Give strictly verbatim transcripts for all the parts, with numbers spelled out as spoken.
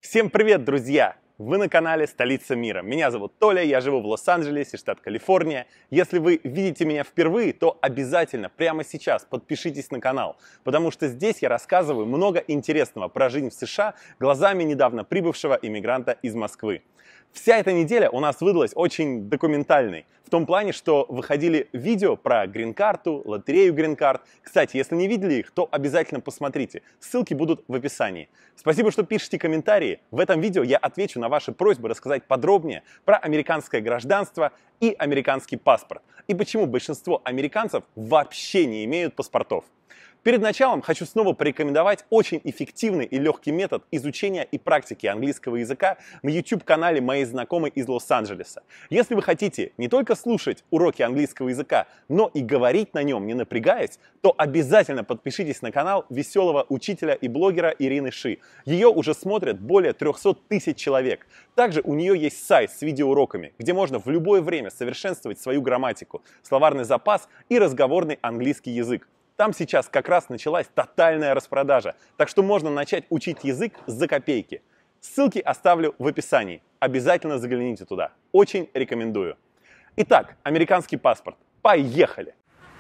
Всем привет, друзья! Вы на канале Столица мира. Меня зовут Толя, я живу в Лос-Анджелесе, штат Калифорния. Если вы видите меня впервые, то обязательно прямо сейчас подпишитесь на канал, потому что здесь я рассказываю много интересного про жизнь в США глазами недавно прибывшего иммигранта из Москвы. Вся эта неделя у нас выдалась очень документальной, в том плане, что выходили видео про грин-карту, лотерею грин-карт. Кстати, если не видели их, то обязательно посмотрите, ссылки будут в описании. Спасибо, что пишете комментарии. В этом видео я отвечу на ваши просьбы рассказать подробнее про американское гражданство и американский паспорт, и почему большинство американцев вообще не имеют паспортов. Перед началом хочу снова порекомендовать очень эффективный и легкий метод изучения и практики английского языка на YouTube-канале моей знакомой из Лос-Анджелеса. Если вы хотите не только слушать уроки английского языка, но и говорить на нем, не напрягаясь, то обязательно подпишитесь на канал веселого учителя и блогера Ирины Ши. Ее уже смотрят более трёхсот тысяч человек. Также у нее есть сайт с видеоуроками, где можно в любое время совершенствовать свою грамматику, словарный запас и разговорный английский язык. Там сейчас как раз началась тотальная распродажа, так что можно начать учить язык за копейки. Ссылки оставлю в описании. Обязательно загляните туда. Очень рекомендую. Итак, американский паспорт. Поехали!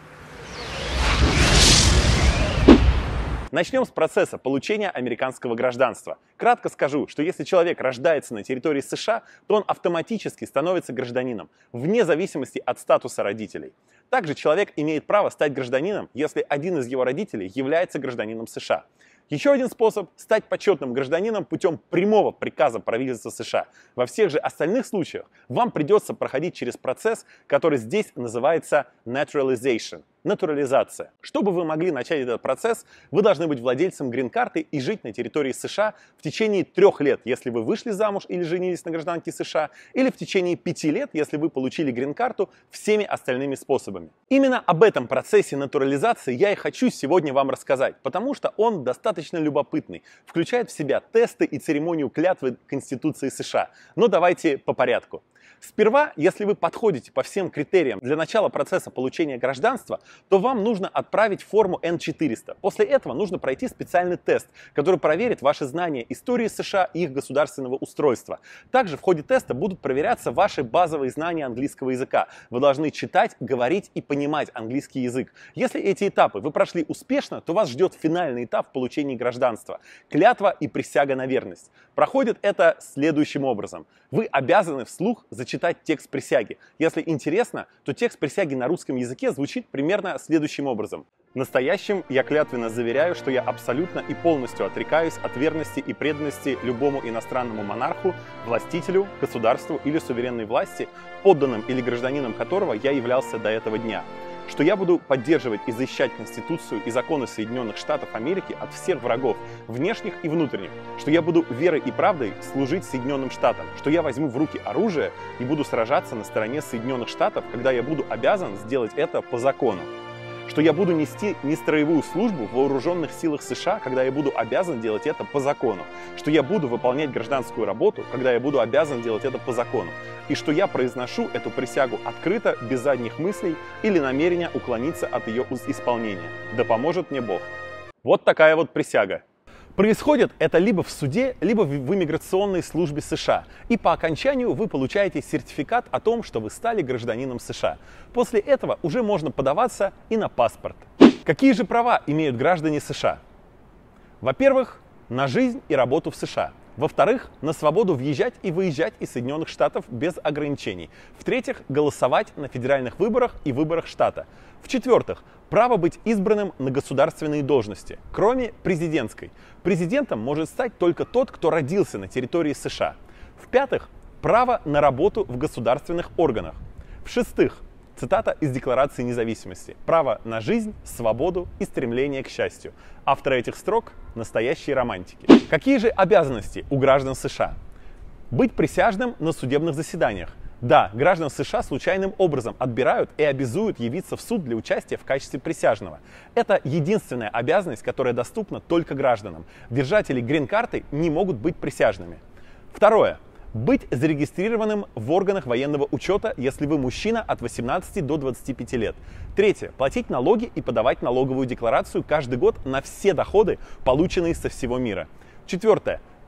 Начнем с процесса получения американского гражданства. Кратко скажу, что если человек рождается на территории США, то он автоматически становится гражданином, вне зависимости от статуса родителей. Также человек имеет право стать гражданином, если один из его родителей является гражданином США. Еще один способ – стать почетным гражданином путем прямого приказа правительства США. Во всех же остальных случаях вам придется проходить через процесс, который здесь называется naturalization. Натурализация. Чтобы вы могли начать этот процесс, вы должны быть владельцем грин-карты и жить на территории США в течение трех лет, если вы вышли замуж или женились на гражданке США, или в течение пяти лет, если вы получили грин-карту всеми остальными способами. Именно об этом процессе натурализации я и хочу сегодня вам рассказать, потому что он достаточно любопытный, включает в себя тесты и церемонию клятвы Конституции США. Но давайте по порядку. Сперва, если вы подходите по всем критериям для начала процесса получения гражданства, то вам нужно отправить форму эн четыреста. После этого нужно пройти специальный тест, который проверит ваши знания истории США и их государственного устройства. Также в ходе теста будут проверяться ваши базовые знания английского языка. Вы должны читать, говорить и понимать английский язык. Если эти этапы вы прошли успешно, то вас ждет финальный этап в получении гражданства – клятва и присяга на верность. Проходит это следующим образом. Вы обязаны вслух зачитать текст присяги. Если интересно, то текст присяги на русском языке звучит примерно следующим образом. Настоящим я клятвенно заверяю, что я абсолютно и полностью отрекаюсь от верности и преданности любому иностранному монарху, властителю, государству или суверенной власти, подданным или гражданином которого я являлся до этого дня. Что я буду поддерживать и защищать Конституцию и законы Соединенных Штатов Америки от всех врагов, внешних и внутренних, что я буду верой и правдой служить Соединенным Штатам, что я возьму в руки оружие и буду сражаться на стороне Соединенных Штатов, когда я буду обязан сделать это по закону, что я буду нести нестроевую службу в вооруженных силах США, когда я буду обязан делать это по закону, что я буду выполнять гражданскую работу, когда я буду обязан делать это по закону, и что я произношу эту присягу открыто, без задних мыслей или намерения уклониться от ее исполнения. Да поможет мне Бог. Вот такая вот присяга. Происходит это либо в суде, либо в иммиграционной службе США. И по окончанию вы получаете сертификат о том, что вы стали гражданином США. После этого уже можно подаваться и на паспорт. Какие же права имеют граждане США? Во-первых, на жизнь и работу в США. Во-вторых, на свободу въезжать и выезжать из Соединенных Штатов без ограничений. В-третьих, голосовать на федеральных выборах и выборах штата. В-четвертых, право быть избранным на государственные должности, кроме президентской. Президентом может стать только тот, кто родился на территории США. В-пятых, право на работу в государственных органах. В-шестых, цитата из Декларации независимости: право на жизнь, свободу и стремление к счастью. Автор этих строк – настоящие романтики. Какие же обязанности у граждан США? Быть присяжным на судебных заседаниях. Да, граждан США случайным образом отбирают и обязуют явиться в суд для участия в качестве присяжного. Это единственная обязанность, которая доступна только гражданам. Держатели грин-карты не могут быть присяжными. Второе. Быть зарегистрированным в органах военного учета, если вы мужчина от восемнадцати до двадцати пяти лет. Третье. Платить налоги и подавать налоговую декларацию каждый год на все доходы, полученные со всего мира. Четвертое.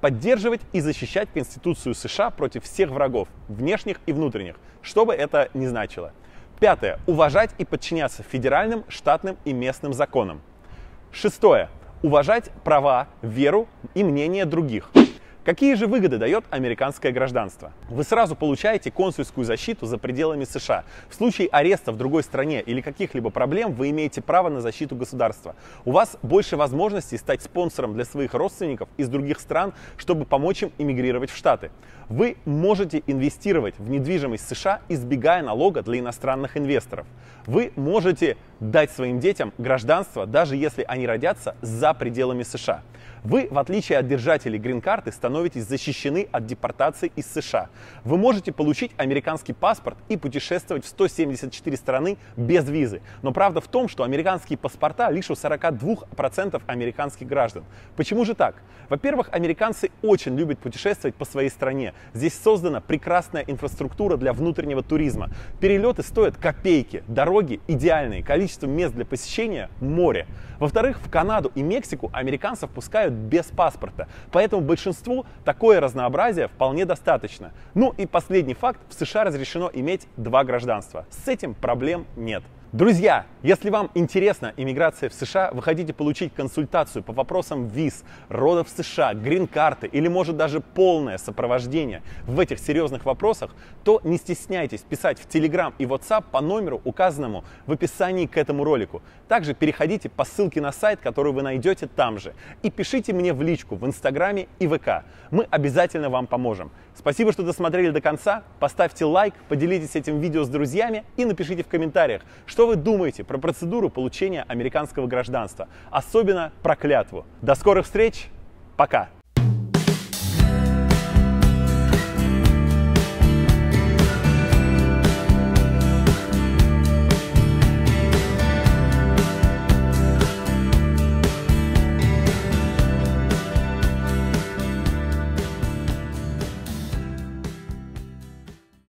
поддерживать и защищать Конституцию США против всех врагов, внешних и внутренних, что бы это ни значило. Пятое. Уважать и подчиняться федеральным, штатным и местным законам. Шестое. Уважать права, веру и мнение других. Какие же выгоды дает американское гражданство? Вы сразу получаете консульскую защиту за пределами США. В случае ареста в другой стране или каких-либо проблем вы имеете право на защиту государства. У вас больше возможностей стать спонсором для своих родственников из других стран, чтобы помочь им эмигрировать в Штаты. Вы можете инвестировать в недвижимость США, избегая налога для иностранных инвесторов. Вы можете дать своим детям гражданство, даже если они родятся за пределами США. Вы, в отличие от держателей грин-карты, становитесь защищены от депортации из США. Вы можете получить американский паспорт и путешествовать в сто семьдесят четыре страны без визы. Но правда в том, что американские паспорта лишь у сорока двух процентов американских граждан. Почему же так? Во-первых, американцы очень любят путешествовать по своей стране. Здесь создана прекрасная инфраструктура для внутреннего туризма. Перелеты стоят копейки, дороги идеальные, количество мест для посещения – море. Во-вторых, в Канаду и Мексику американцев пускают без паспорта, поэтому большинству такое разнообразие вполне достаточно. Ну и последний факт, в США разрешено иметь два гражданства. С этим проблем нет. Друзья, если вам интересна иммиграция в США, вы хотите получить консультацию по вопросам виз, родов в США, грин-карты или может даже полное сопровождение в этих серьезных вопросах, то не стесняйтесь писать в Telegram и WhatsApp по номеру, указанному в описании к этому ролику. Также переходите по ссылке на сайт, который вы найдете там же, и пишите мне в личку в Инстаграме и ВК. Мы обязательно вам поможем. Спасибо, что досмотрели до конца. Поставьте лайк, поделитесь этим видео с друзьями и напишите в комментариях, что вы думаете про процедуру получения американского гражданства, особенно про клятву. До скорых встреч, пока!